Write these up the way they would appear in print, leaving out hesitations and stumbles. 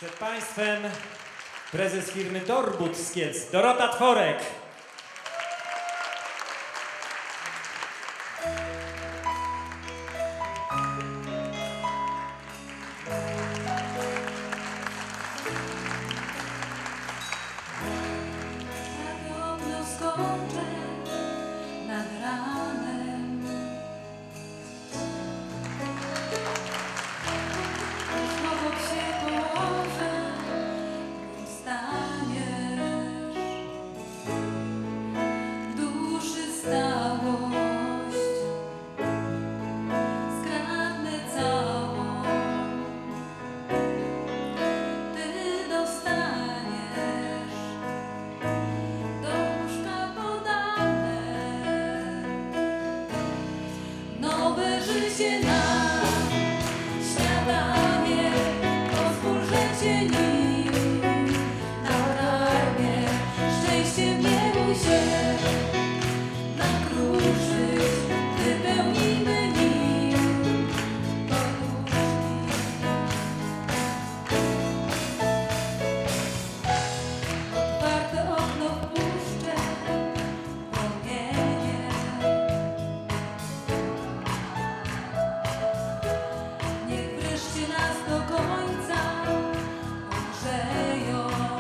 Przed Państwem prezes firmy Dorbut z Kielc, Dorota Tworek. Nad ranem obok się położę, staniesz w duszy stałość, skradnę całą, ty dostaniesz do łóżka podane nowe życie na śniadanie, pozwól, że cię nim nakarmię, szczęściem nie bój się nakruszyć, wypełnimy nim poduszki. Otwarte okno wpuszczę płomienie, niech wreszcie nas do końca ogrzeją.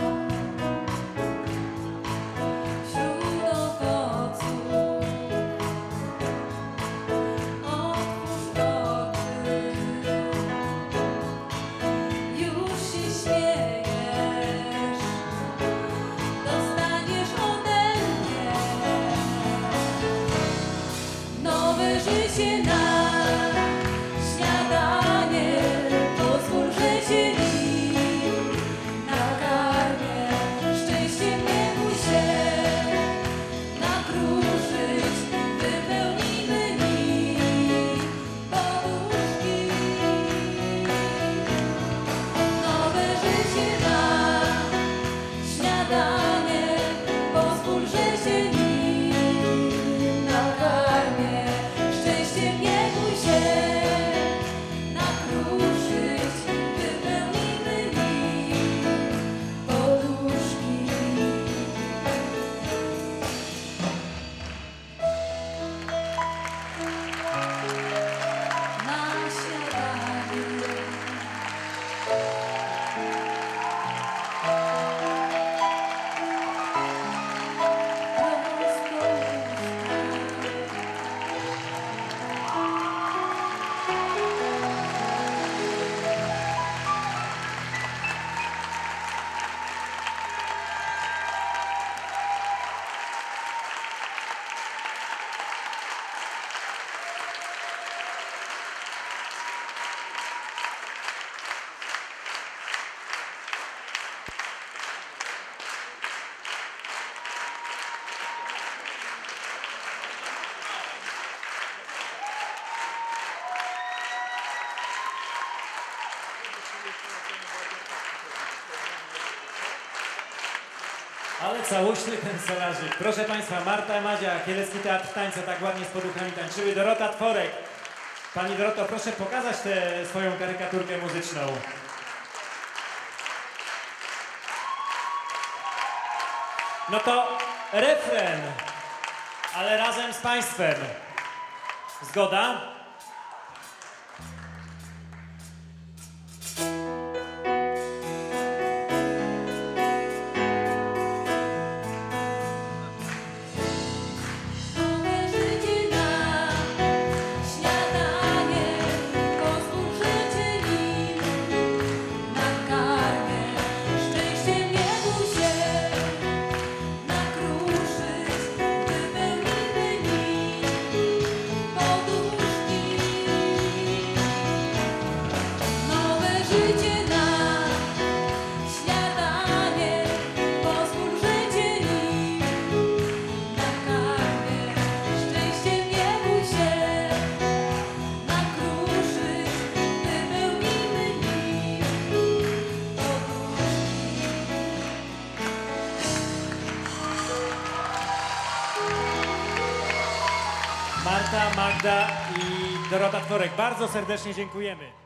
Wśród owoców otwórz oczy, już się śmiejesz, dostaniesz ode mnie nowe życie na śniadanie, pozwól, że cię nim nakarmię, szczęściem nie bój się nakruszyć, wypełnimy nim poduszki. Nowe życie na śniadanie, pozwól, że cię nim nakarmię, szczęściem nie bój się nakruszyć, wypełnimy nim poduszki. Na śniadanie Ale całośny ten solarzyk. Proszę Państwa, Marta Madzia, Kielecki Teatr Tańca, tak ładnie z poduchami tańczyły. Dorota Tworek. Pani Doroto, proszę pokazać tę swoją karykaturkę muzyczną. No to refren, ale razem z Państwem. Zgoda? nowe życie na śniadanie, pozwól, że cię nim nakarmię, szczęściem nie bój się nakruszyć, wypełnimy nim poduszki. Nowe życie na śniadanie, pozwól, że cię nim nakarmię, szczęściem nie bój się nakruszyć, wypełnimy nim poduszki. Marta, Magda i Dorota Tworek. Bardzo serdecznie dziękujemy.